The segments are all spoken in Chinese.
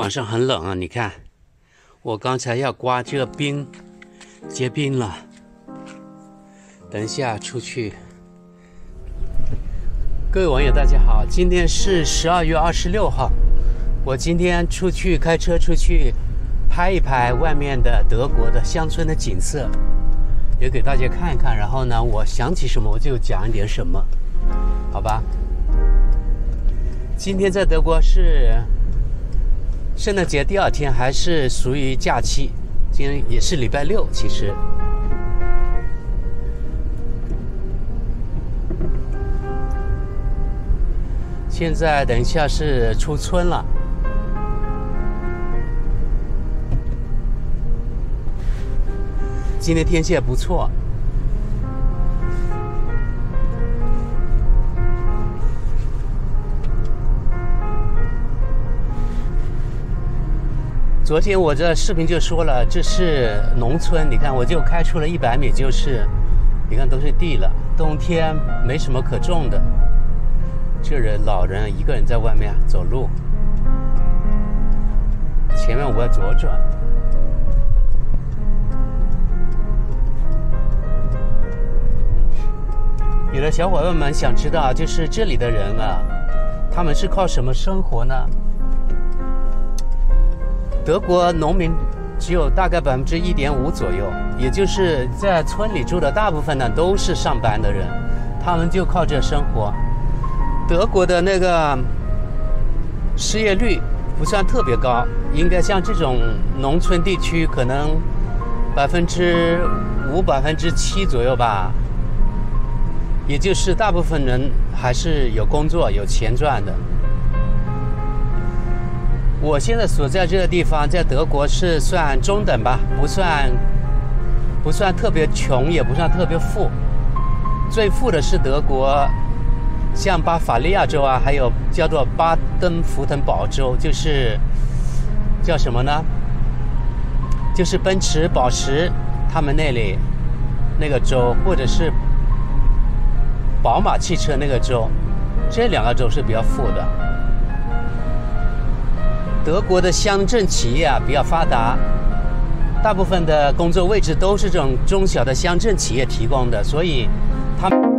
晚上很冷啊，你看，我刚才要刮这个冰，结冰了。等一下出去。各位网友大家好，今天是12月26号，我今天出去开车出去拍一拍外面的德国的乡村的景色，也给大家看一看。然后呢，我想起什么我就讲一点什么，好吧？今天在德国是圣诞节第2天，还是属于假期。今天也是礼拜6，其实。现在等一下是出村了。今天天气也不错。昨天我这视频就说了，这是农村，你看我就开出了100米，就是你看都是地了，冬天没什么可种的。这人老人一个人在外面走路，前面我要左转。有的小伙伴们想知道，就是这里的人啊，他们是靠什么生活呢？德国农民只有大概1.5%左右，也就是在村里住的大部分呢都是上班的人，他们就靠这生活。德国的那个失业率不算特别高，应该像这种农村地区可能5%、7%左右吧，也就是大部分人还是有工作有钱赚的。我现在所在这个地方在德国是算中等吧，不算特别穷，也不算特别富。最富的是德国像巴伐利亚州啊，还有叫做巴登符腾堡州，就是叫什么呢？就是奔驰保时他们那里那个州，或者是宝马汽车那个州，这2个州是比较富的。德国的乡镇企业啊比较发达，大部分的工作位置都是这种中小的乡镇企业提供的，所以他们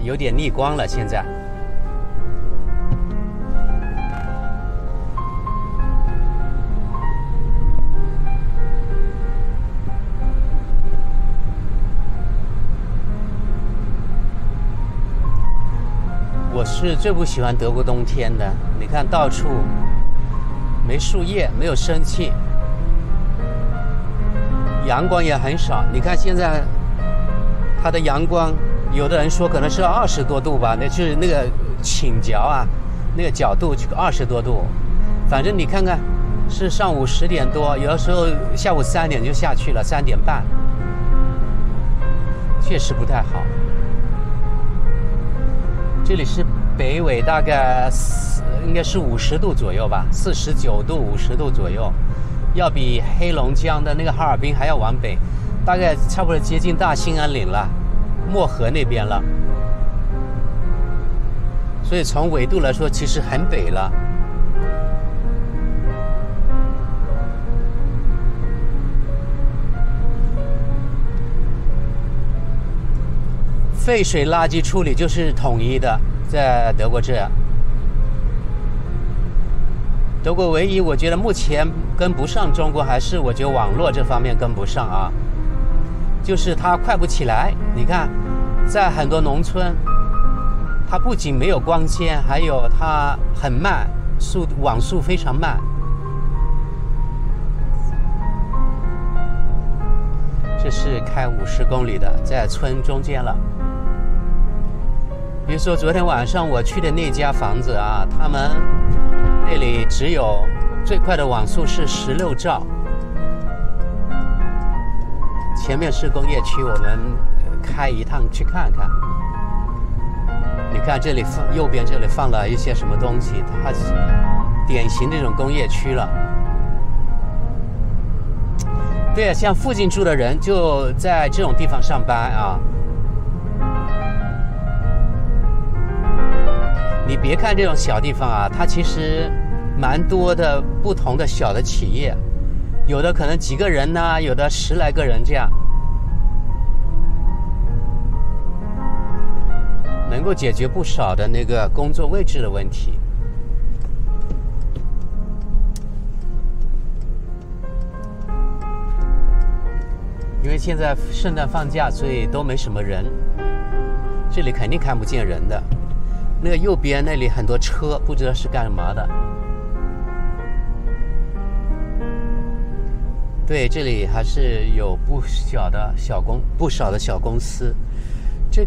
有点逆光了。现在，我是最不喜欢德国冬天的。你看，到处没树叶，没有生气，阳光也很少。你看现在它的阳光，有的人说可能是20多度吧，那就是那个倾角啊，那个角度就20多度。反正你看看，是上午10点多，有的时候下午3点就下去了，3点半，确实不太好。这里是北纬大概应该是50度左右吧，49度、50度左右，要比黑龙江的那个哈尔滨还要往北，大概差不多接近大兴安岭了，漠河那边了。所以从纬度来说，其实很北了。废水垃圾处理就是统一的，在德国这样。德国唯一我觉得目前跟不上中国，还是我觉得网络这方面跟不上啊，就是它快不起来。你看，在很多农村，它不仅没有光纤，还有它很慢，网速非常慢。这是开50公里的，在村中间了。比如说昨天晚上我去的那家房子啊，他们那里只有最快的网速是16兆。前面是工业区，我们开一趟去看看。你看这里右边这里放了一些什么东西，它是典型这种工业区了。对啊，像附近住的人就在这种地方上班啊。你别看这种小地方啊，它其实蛮多的不同的小的企业，有的可能几个人呢，有的10来个人这样，能够解决不少的那个工作位置的问题。因为现在圣诞放假，所以都没什么人，这里肯定看不见人的。那个右边那里很多车，不知道是干嘛的。对，这里还是有不少的小公司。这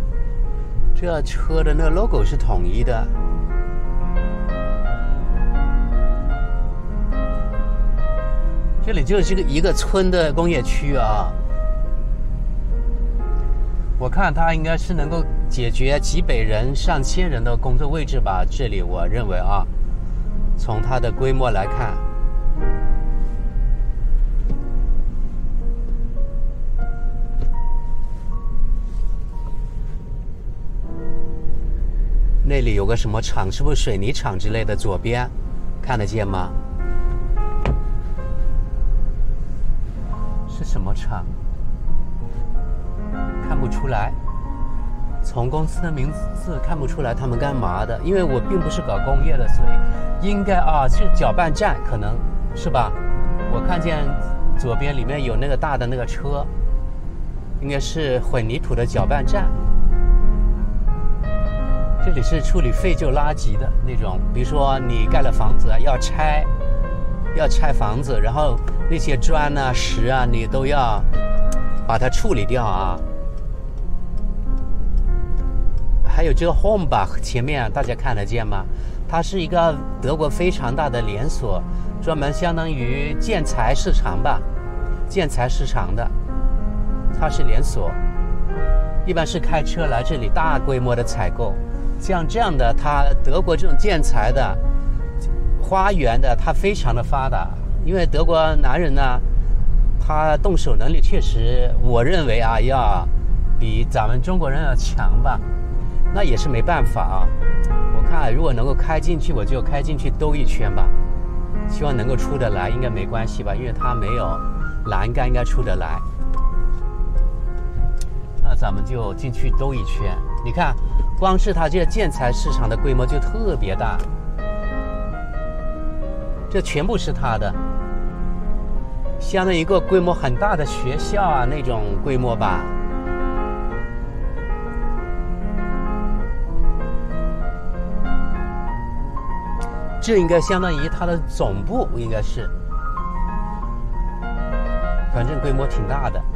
车的那个 logo 是统一的。这里就是一个村的工业区啊。我看它应该是能够解决几百人、上千人的工作位置吧。这里我认为啊，从它的规模来看，那里有个什么厂，是不是水泥厂之类的？左边看得见吗？是什么厂？看不出来，从公司的名字看不出来他们干嘛的。因为我并不是搞工业的，所以应该是搅拌站，可能是吧？我看见左边里面有那个大的那个车，应该是混凝土的搅拌站。这里是处理废旧垃圾的那种，比如说你盖了房子要拆房子，然后那些砖啊、石啊，你都要把它处理掉啊。还有这个 Hornbach 前面大家看得见吗？它是一个德国非常大的连锁，专门相当于建材市场吧，建材市场的，它是连锁，一般是开车来这里大规模的采购。像这样的，它德国这种建材的、花园的，它非常的发达。因为德国男人呢，他动手能力确实，我认为啊，要比咱们中国人要强吧。那也是没办法啊。我看如果能够开进去，我就开进去兜一圈吧。希望能够出得来，应该没关系吧，因为它没有栏杆，应该出得来。那咱们就进去兜一圈。 你看，光是它这个建材市场的规模就特别大，这全部是它的，相当于一个规模很大的学校啊那种规模吧。这应该相当于它的总部，应该是，反正规模挺大的。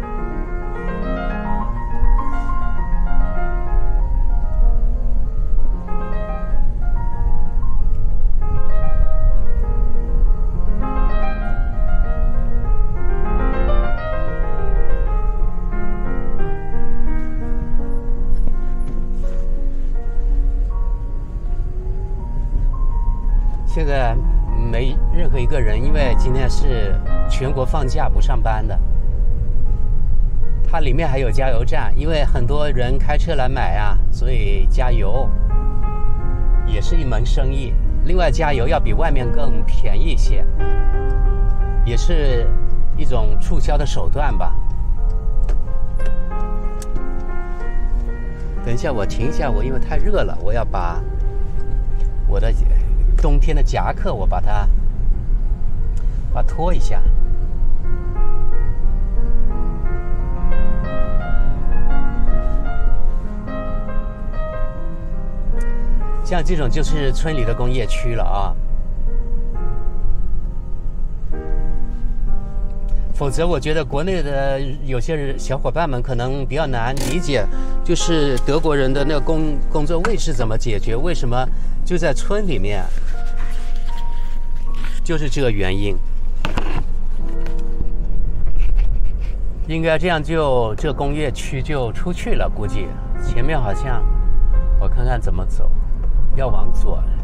现在没任何一个人，因为今天是全国放假不上班的。它里面还有加油站，因为很多人开车来买啊，所以加油也是一门生意。另外，加油要比外面更便宜一些，也是一种促销的手段吧。等一下，我停一下，我因为太热了，我要把我的冬天的夹克，我把它脱一下。像这种就是村里的工业区了啊，否则我觉得国内的有些小伙伴们可能比较难理解，就是德国人的那个工作位置怎么解决，为什么就在村里面，就是这个原因。应该这样就这工业区就出去了，估计前面好像我看看怎么走，要往左。